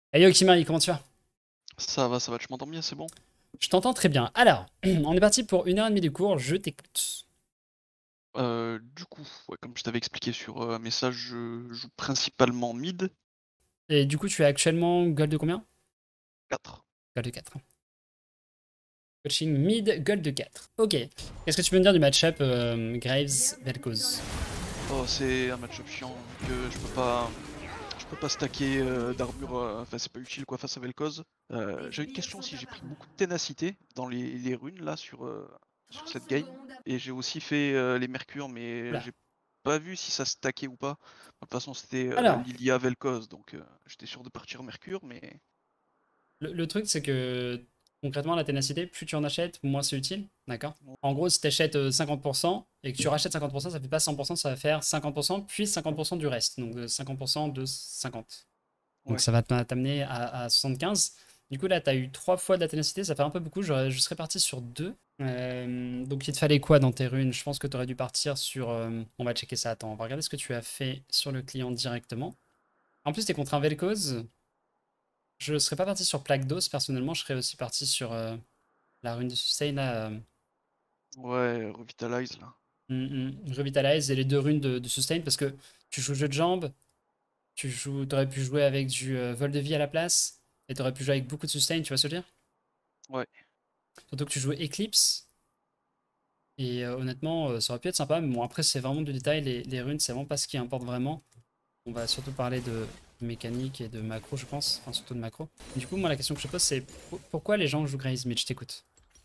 Hey yo Kimari, comment tu vas? Ça va, tu m'entends bien, c'est bon? Je t'entends très bien. Alors, on est parti pour 1h30 de cours, je t'écoute. Ouais, comme je t'avais expliqué sur un message, je joue principalement mid Et du coup, tu es actuellement gold de combien? 4. Gold de 4. Coaching mid, gold de 4. Ok. Qu'est-ce que tu peux me dire du match-up Graves-Vel'Koz? Oh, c'est un match-up chiant, vu que je peux pas stacker d'armure, enfin c'est pas utile quoi face à Vel'Koz. J'ai une question si j'ai pris beaucoup de ténacité dans les runes là sur cette game, et j'ai aussi fait les mercures, mais Oula. j'ai pas vu si ça stackait ou pas. De toute façon c'était Alors, Lilia Vel'Koz, donc j'étais sûr de partir mercure, mais le truc, c'est que concrètement, la ténacité, plus tu en achètes, moins c'est utile. D'accord? En gros, si tu achètes 50% et que tu rachètes 50%, ça fait pas 100%, ça va faire 50% puis 50% du reste. Donc 50% de 50. Donc ouais. ça va t'amener à 75. Du coup, là, tu as eu 3 fois de la ténacité, ça fait un peu beaucoup. Je serais parti sur 2. Donc il te fallait quoi dans tes runes? Je pense que tu aurais dû partir sur. On va checker ça. Attends, on va regarder ce que tu as fait sur le client directement. En plus, tu es contre un Vel'Koz. Je serais pas parti sur Plaque d'os. Personnellement, je serais aussi parti sur la rune de sustain là. Ouais, Revitalize là. Revitalize et les deux runes de sustain parce que tu joues jeu de jambes. T'aurais pu jouer avec du vol de vie à la place. Et t'aurais pu jouer avec beaucoup de sustain, tu vois ce que je veux dire? Ouais. Surtout que tu joues Eclipse. Et honnêtement, ça aurait pu être sympa. Mais bon, après, c'est vraiment du détail. Les runes, c'est vraiment pas ce qui importe vraiment. On va surtout parler de mécanique et de macro, je pense. Enfin, surtout de macro. Du coup, moi, la question que je te pose, c'est pourquoi les gens jouent Graze Mid? Je t'écoute.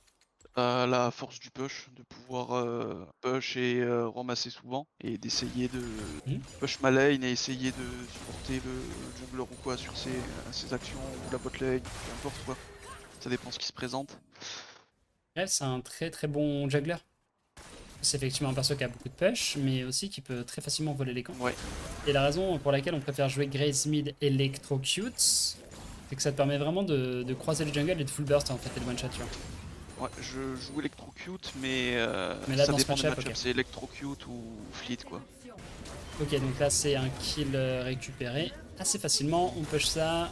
La force du push, de pouvoir push et ramasser souvent, et d'essayer de Mhm. push ma lane et essayer de supporter le jungler ou quoi sur ses actions, ou la bot lane, peu importe quoi. Ça dépend ce qui se présente. Bref, c'est un très très bon juggler. C'est effectivement un perso qui a beaucoup de push, mais aussi qui peut très facilement voler les camps. Ouais, Et la raison pour laquelle on préfère jouer Graze Mid Electrocute, c'est que ça te permet vraiment de croiser le jungle et de full burst en fait, et de one shot, tu vois. ouais, je joue Electrocute, mais Mais là, ça dans ce dépend des match-up, ok. match-ups, c'est Electrocute ou Fleet quoi. Ok, donc là c'est un kill récupéré assez facilement. On push ça.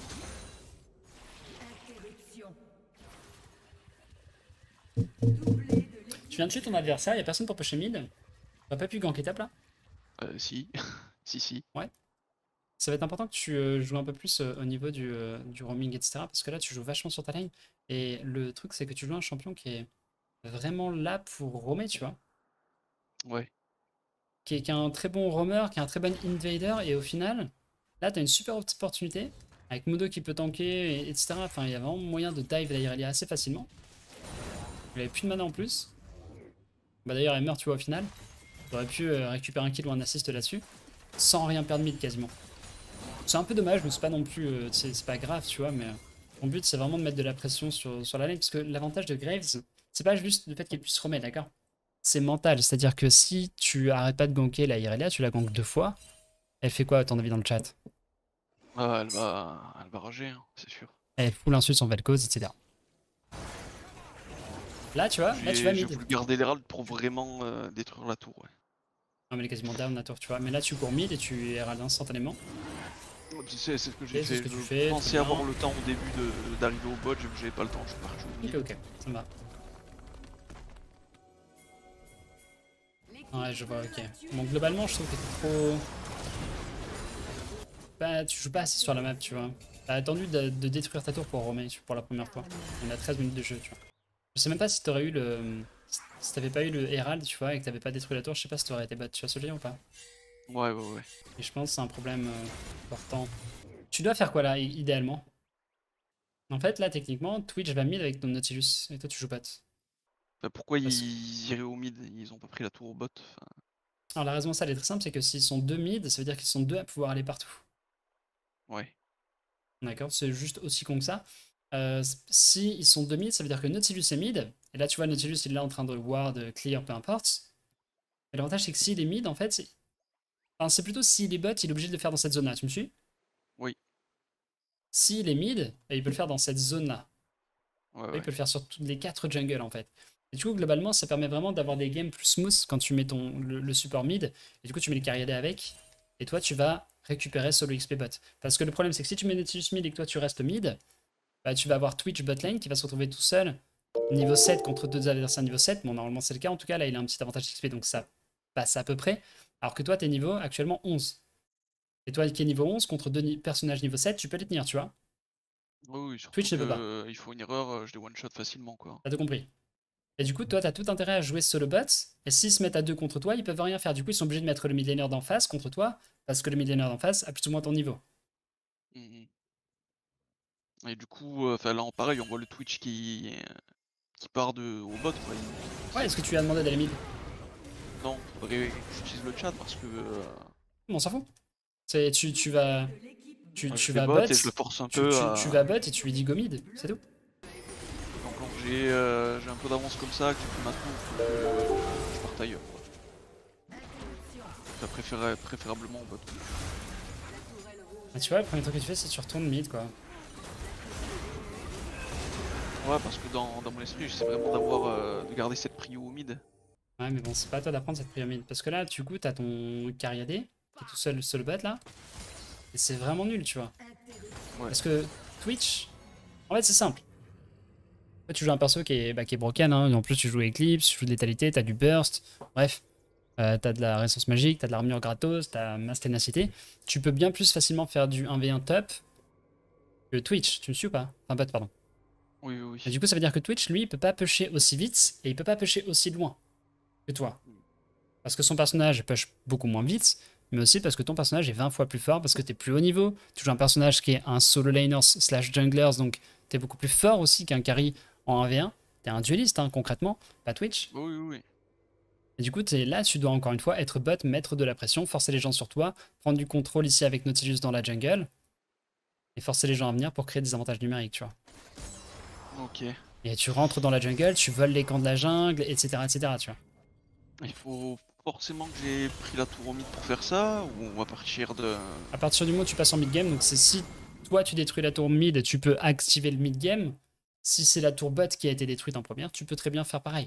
Tu viens de tuer ton adversaire, il a personne pour pusher mid. T'as pas pu ganker top là? Si, si, si. Ouais. Ça va être important que tu joues un peu plus au niveau du roaming, etc. Parce que là tu joues vachement sur ta lane. Et le truc c'est que tu joues un champion qui est vraiment là pour roamer, tu vois. Ouais. Qui est un très bon roamer, qui est un très bon invader. Et au final, là t'as une super opportunité. Avec Modo qui peut tanker, etc. Enfin, il y a vraiment moyen de dive la Irelia assez facilement. Il avait plus de mana en plus. Bah d'ailleurs, elle meurt, tu vois, au final. J'aurais pu récupérer un kill ou un assist là-dessus, sans rien perdre mid quasiment. C'est un peu dommage, mais c'est pas non plus, c'est pas grave, tu vois, mais mon but c'est vraiment de mettre de la pression sur la lane, parce que l'avantage de Graves, c'est pas juste le fait qu'il puisse remettre, d'accord? C'est mental, c'est-à-dire que si tu arrêtes pas de ganker la Irelia, tu la gankes 2 fois, elle fait quoi à ton avis dans le chat? Ah, elle va rager, hein, c'est sûr. Elle fout l'insulte sur Vel'Koz, etc. Là, tu vois, là tu vas J'ai mid. voulu garder l'herald pour vraiment détruire la tour, ouais. Non, mais elle est quasiment down la tour, tu vois. Mais là, tu cours mid et tu herald instantanément. C'est ce que j'ai Et c'est ce fait. que Je tu fais, très pensais avoir bien. le temps au début d'arriver au bot, vu que j'avais pas le temps, je suis parti au Ok, mid. ok, ça me va. Ouais, je vois, ok. Bon, globalement, je trouve que t'es trop. Bah, tu joues pas assez sur la map, tu vois. T'as attendu de détruire ta tour pour roamer pour la première fois. On a 13 minutes de jeu, tu vois. Je sais même pas si t'aurais eu le. Si t'avais pas eu le Herald, tu vois, et que t'avais pas détruit la tour, je sais pas si t'aurais été bot. Tu vois ce que je veux dire ou pas? Ouais, ouais, ouais. Et je pense que c'est un problème important. Tu dois faire quoi là, idéalement? En fait, là, techniquement, Twitch va mid avec ton Nautilus, et toi, tu joues bot. Enfin, pourquoi Parce- ils iraient au mid? Ils ont pas pris la tour au bot. Enfin, Alors, la raison, ça, elle est très simple, c'est que s'ils sont deux mid, ça veut dire qu'ils sont deux à pouvoir aller partout. ouais. D'accord? C'est juste aussi con que ça. Si ils sont deux mid, ça veut dire que Nautilus est mid. Et là, tu vois, Nautilus, il est là en train de ward, clear, peu importe. Et l'avantage, c'est que s'il est mid, en fait, enfin, c'est plutôt s'il est bot, il est obligé de le faire dans cette zone-là. Tu me suis? Oui. S'il est mid, bah, il peut le faire dans cette zone-là. Ouais, Il ouais. peut le faire sur toutes les quatre jungles, en fait. Et du coup, globalement, ça permet vraiment d'avoir des games plus smooth quand tu mets le support mid. Et du coup, tu mets le carry AD avec. et toi tu vas récupérer solo XP bot. Parce que le problème c'est que si tu mets Nautilus mid et que toi tu restes mid, bah, tu vas avoir Twitch bot lane qui va se retrouver tout seul niveau 7 contre deux adversaires niveau 7. Bon, normalement c'est le cas, en tout cas là il a un petit avantage XP donc ça passe à peu près. Alors que toi t'es niveau actuellement 11. Et toi qui es niveau 11 contre deux personnages niveau 7, tu peux les tenir, tu vois. Oui, oui, surtout Twitch ne que peut pas. il faut une erreur, je les one shot facilement quoi. T'as tout compris. Et du coup, toi, t'as tout intérêt à jouer solo bots. Et s'ils se mettent à deux contre toi, ils peuvent rien faire. Du coup, ils sont obligés de mettre le mid laner d'en face contre toi, parce que le mid laner d'en face a plus ou moins ton niveau. Mhm. Et du coup, enfin là en pareil, on voit le Twitch qui part au bot quoi. Ouais, est-ce que tu lui as demandé d'aller mid? Non, faudrait que j'utilise le chat parce que On s'en fout. C'est, tu vas, je tu fais vas bot bot, et je le force un peu tu à. vas bot et tu lui dis go mid, c'est tout. Donc quand j'ai un peu d'avance comme ça, que j'ai pris ma tour, faut que je parte ailleurs quoi. Enfin, préférablement en bot. Et tu vois, le premier truc que tu fais, c'est que tu retournes mid, quoi. Ouais, parce que dans mon esprit, j'essaie vraiment de garder cette prio au mid. Ouais, mais bon, c'est pas à toi d'apprendre cette pyramide. Parce que là, du coup, t'as ton Cariadé, qui est tout seul solo bot, là. Et c'est vraiment nul, tu vois. Ouais. Parce que Twitch, en fait, c'est simple. En fait, tu joues un perso qui est broken, hein. En plus, tu joues Eclipse, tu joues de létalité, t'as du burst. Bref, t'as de la résistance magique, t'as de l'armure gratos, t'as masse ténacité. Tu peux bien plus facilement faire du 1v1 top que Twitch. Tu me suis ou pas? Enfin, bot, pardon. Oui, oui, Et oui. du coup, ça veut dire que Twitch, lui, il peut pas pusher aussi vite et il peut pas pusher aussi loin que toi. Parce que son personnage push beaucoup moins vite, mais aussi parce que ton personnage est 20 fois plus fort, parce que t'es plus haut niveau. Tu joues un personnage qui est un solo laner slash junglers, donc t'es beaucoup plus fort aussi qu'un carry en 1v1. T'es un dueliste, hein, concrètement, pas Twitch. Oui, oui, oui. Et du coup, es là, tu dois encore une fois être bot, mettre de la pression, forcer les gens sur toi, prendre du contrôle ici avec Nautilus dans la jungle, et forcer les gens à venir pour créer des avantages numériques, tu vois. Ok. Et tu rentres dans la jungle, tu voles les camps de la jungle, etc., etc., tu vois. Il faut forcément que j'ai pris la tour au mid pour faire ça, ou on va partir de. À partir du moment où tu passes en mid-game, donc c'est si toi tu détruis la tour mid, tu peux activer le mid-game. Si c'est la tour bot qui a été détruite en première, tu peux très bien faire pareil.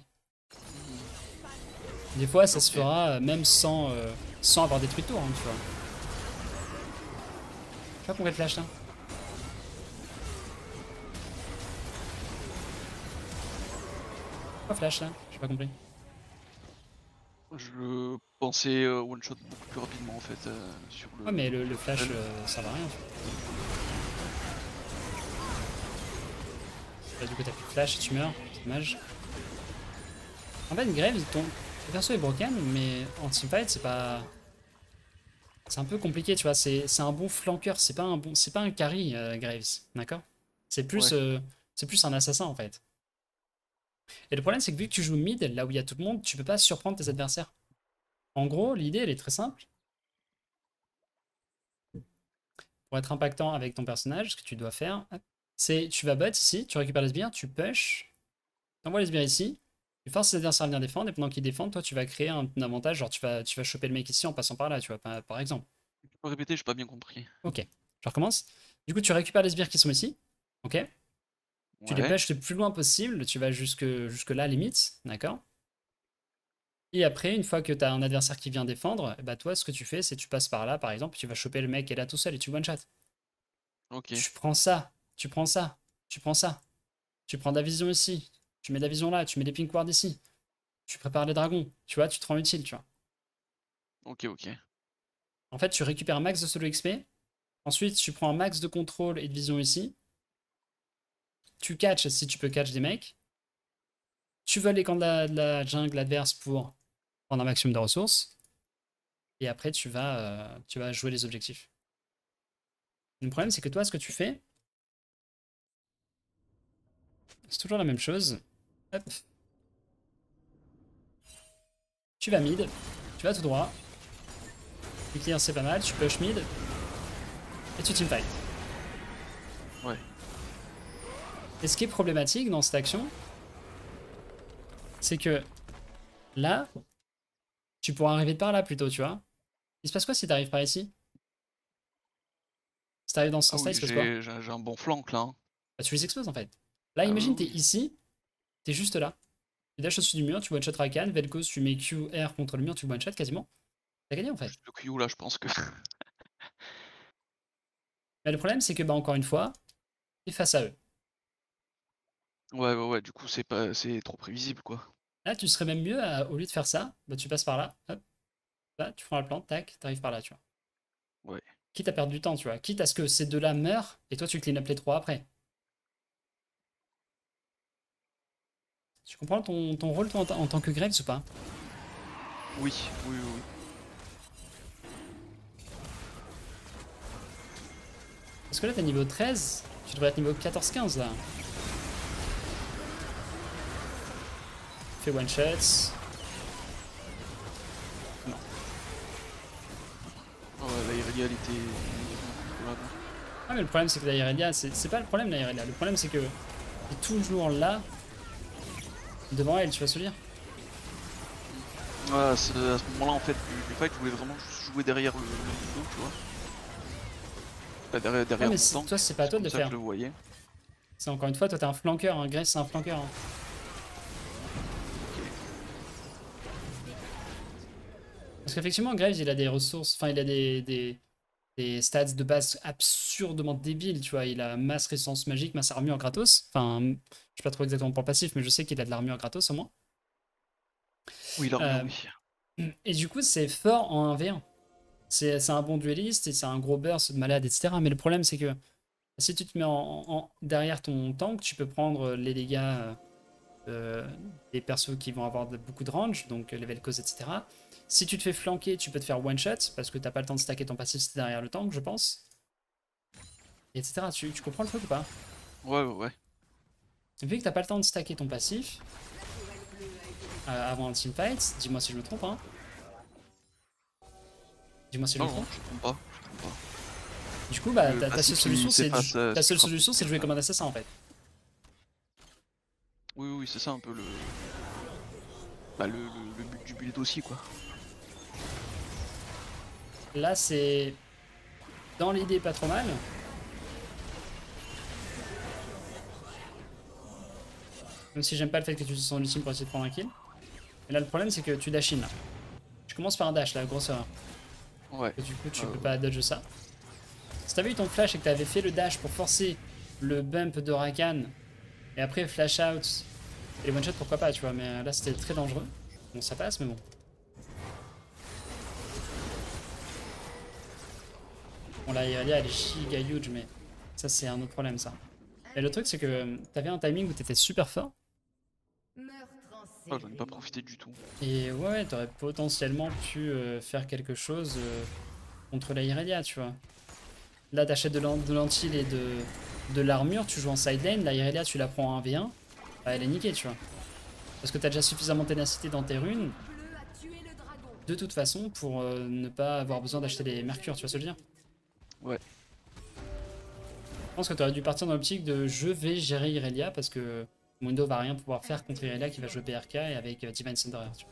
Des fois, ça se Ok. fera même sans avoir détruit de tour, hein, tu vois. Je sais pas combien de flash là. Pourquoi flash là? J'ai pas compris. Je pensais one shot beaucoup plus rapidement en fait sur Ouais, mais le le flash, spell. ça va rien. Tu vois. Là, du coup, t'as plus de flash et tu meurs. C'est dommage. En fait, Graves, ton perso est broken, mais en teamfight, c'est pas. C'est un peu compliqué, tu vois. C'est un bon flanqueur, c'est pas un carry, Graves, d'accord? C'est plus, Ouais. euh, c'est plus un assassin en fait. Et le problème, c'est que vu que tu joues mid, là où il y a tout le monde, tu peux pas surprendre tes adversaires. En gros, l'idée, elle est très simple. Pour être impactant avec ton personnage, ce que tu dois faire, c'est tu vas bot ici, tu récupères les sbires, tu push, t'envoies les sbires ici, tu forces les adversaires à venir défendre, et pendant qu'ils défendent, toi, tu vas créer un avantage, genre tu vas choper le mec ici en passant par là, tu vois, par exemple. Tu peux répéter, j'ai pas bien compris. Ok, je recommence. Du coup, tu récupères les sbires qui sont ici, ok? Tu les Ouais. pushes le plus loin possible, tu vas jusque là, limite, d'accord? Et après, une fois que tu as un adversaire qui vient défendre, bah toi, ce que tu fais, c'est tu passes par là, par exemple, tu vas choper le mec qui est là tout seul et tu one-shot. Ok. Tu prends ça, tu prends ça, tu prends ça. Tu prends de la vision ici, tu mets de la vision là, tu mets des pink wards ici. Tu prépares les dragons, tu vois, tu te rends utile, tu vois. Ok, ok. En fait, tu récupères un max de solo XP. Ensuite, tu prends un max de contrôle et de vision ici. Tu catch si tu peux catch des mecs. Tu voles les camps de la jungle adverse pour prendre un maximum de ressources. Et après, tu vas jouer les objectifs. Le problème, c'est que toi, ce que tu fais, c'est toujours la même chose. Hop. Tu vas mid, tu vas tout droit. Tu clear, c'est pas mal, tu push mid, et tu teamfight. Ouais. Et ce qui est problématique dans cette action, c'est que là, tu pourras arriver par là plutôt, tu vois. Il se passe quoi si t'arrives par ici? Si t'arrives dans ce Ah sens-là, il oui, se passe quoi? j'ai un bon flank là, hein. Bah, tu les exploses en fait. Là, Ah oui, imagine, t'es oui. ici, t'es juste là. Tu dashes au-dessus du mur, tu one-shot Rakan, Vel'Koz, tu mets Q, R contre le mur, tu one-shot quasiment. T'as gagné en fait. Juste le Q là, je pense que. Mais le problème, c'est que, bah, encore une fois, t'es face à eux. Ouais, du coup, c'est trop prévisible, quoi. Là, tu serais même mieux, au lieu de faire ça, bah, tu passes par là, hop, là, tu prends la plante, tac, t'arrives par là, tu vois. Ouais. Quitte à perdre du temps, tu vois. Quitte à ce que ces deux-là meurent, et toi, tu clean up les trois après. Tu comprends ton rôle, toi, en tant que Graves ou pas? Oui. Parce que là, t'es niveau 13, tu devrais être niveau 14-15, là. Fais one-shots. Non. Ouais, la Irelia, elle était. Ah, mais le problème, c'est que la Irelia, c'est pas le problème, la Irelia. Le problème, c'est que t'es toujours là, devant elle, tu vas se dire. Ouais, à ce moment-là, en fait, du fight, je voulais vraiment juste jouer derrière le dos, tu vois. Bah, Ouais, derrière mais mon tank, toi, c'est pas à c'est toi de comme le ça que faire. je le voyais. C'est encore une fois, toi, t'es un flanqueur, hein. Graves, c'est un flanqueur, hein. Parce qu'effectivement, Graves, il a des ressources, enfin, il a des stats de base absurdement débiles, tu vois. Il a masse résistance magique, masse armure gratos. Enfin, je sais pas trop exactement pour le passif, mais je sais qu'il a de l'armure gratos au moins. Oui, l'armure, Euh, oui. et du coup, c'est fort en 1v1. C'est un bon dueliste et c'est un gros burst de malade, etc. Mais le problème, c'est que si tu te mets derrière ton tank, tu peux prendre les dégâts des persos qui vont avoir beaucoup de range, donc level cause, etc. Si tu te fais flanquer, tu peux te faire one shot parce que t'as pas le temps de stacker ton passif si t'es derrière le tank, je pense, etc. Tu comprends le truc ou pas? Ouais. Vu que t'as pas le temps de stacker ton passif avant un teamfight, dis-moi si je me trompe, hein. Dis-moi si je me Non, trompe. je trompe pas, je trompe pas. Du coup, bah, Le ta seule passif, solution, il s'efface ta si tu seule frappes solution, une c'est de cible. jouer comme un assassin en fait. Oui, c'est ça un peu le but du build aussi, quoi. Là, c'est dans l'idée pas trop mal. Même si j'aime pas le fait que tu utilises ton ultime pour essayer de prendre un kill. Mais là, le problème, c'est que tu dash in là. Tu commences par un dash, là, grosse erreur. Ouais. Et du coup, tu peux pas dodge ça. Si t'avais eu ton flash et que t'avais fait le dash pour forcer le bump de Rakan, et après flash out et one shot, pourquoi pas, tu vois. Mais là, c'était très dangereux. Bon, ça passe, mais bon. Bon, là, elle est giga huge, mais ça, c'est un autre problème, ça. Et le truc, c'est que t'avais un timing où t'étais super fort. Ah, j'en ai pas profité du tout. Et ouais, t'aurais potentiellement pu faire quelque chose contre la Irelia, tu vois. Là, t'achètes de l'antil et de l'armure, tu joues en side lane, la Irelia, tu la prends en 1v1, bah, elle est niquée, tu vois. Parce que t'as déjà suffisamment de ténacité dans tes runes, de toute façon, pour ne pas avoir besoin d'acheter les mercures, tu vois ce que je veux dire. Ouais. Je pense que t'aurais dû partir dans l'optique de je vais gérer Irelia, parce que Mundo va rien pouvoir faire contre Irelia qui va jouer BRK et avec Divine Sunderer, tu vois.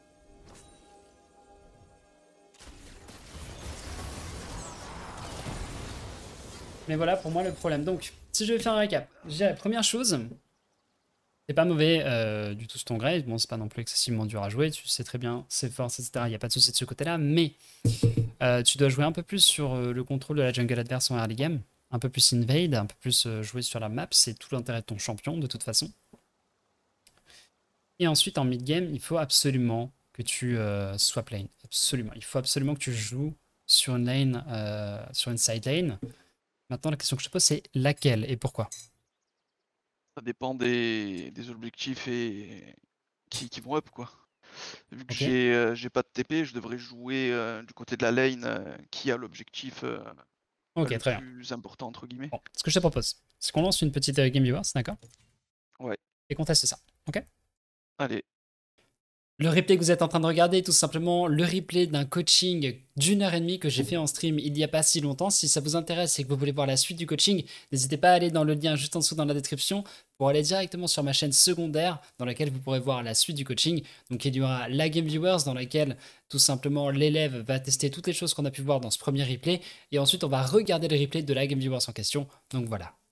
Mais voilà pour moi le problème. Donc, si je vais faire un récap, je dirais première chose, c'est pas mauvais du tout ce ton grade. Bon, c'est pas non plus excessivement dur à jouer, tu sais très bien ses forces, etc. Il n'y a pas de souci de ce côté-là, mais tu dois jouer un peu plus sur le contrôle de la jungle adverse en early game, un peu plus invade, un peu plus jouer sur la map, c'est tout l'intérêt de ton champion de toute façon. Et ensuite en mid game, il faut absolument que tu swap lane, absolument. Il faut absolument que tu joues sur une lane, sur une side lane. Maintenant, la question que je te pose, c'est laquelle et pourquoi? Ça dépend des objectifs et qui vont up, quoi. Vu que Ok. j'ai pas de TP, je devrais jouer du côté de la lane qui a l'objectif Ok, le très bien. plus important, entre guillemets. Bon, ce que je te propose, c'est qu'on lance une petite Game Viewers, d'accord? Ouais. Et qu'on teste ça, ok? Allez. Le replay que vous êtes en train de regarder est tout simplement le replay d'un coaching d'1 heure et demie que j'ai fait en stream il n'y a pas si longtemps. Si ça vous intéresse et que vous voulez voir la suite du coaching, n'hésitez pas à aller dans le lien juste en dessous dans la description pour aller directement sur ma chaîne secondaire dans laquelle vous pourrez voir la suite du coaching. Donc il y aura la Game Viewers dans laquelle tout simplement l'élève va tester toutes les choses qu'on a pu voir dans ce premier replay et ensuite on va regarder le replay de la Game Viewers en question. Donc voilà.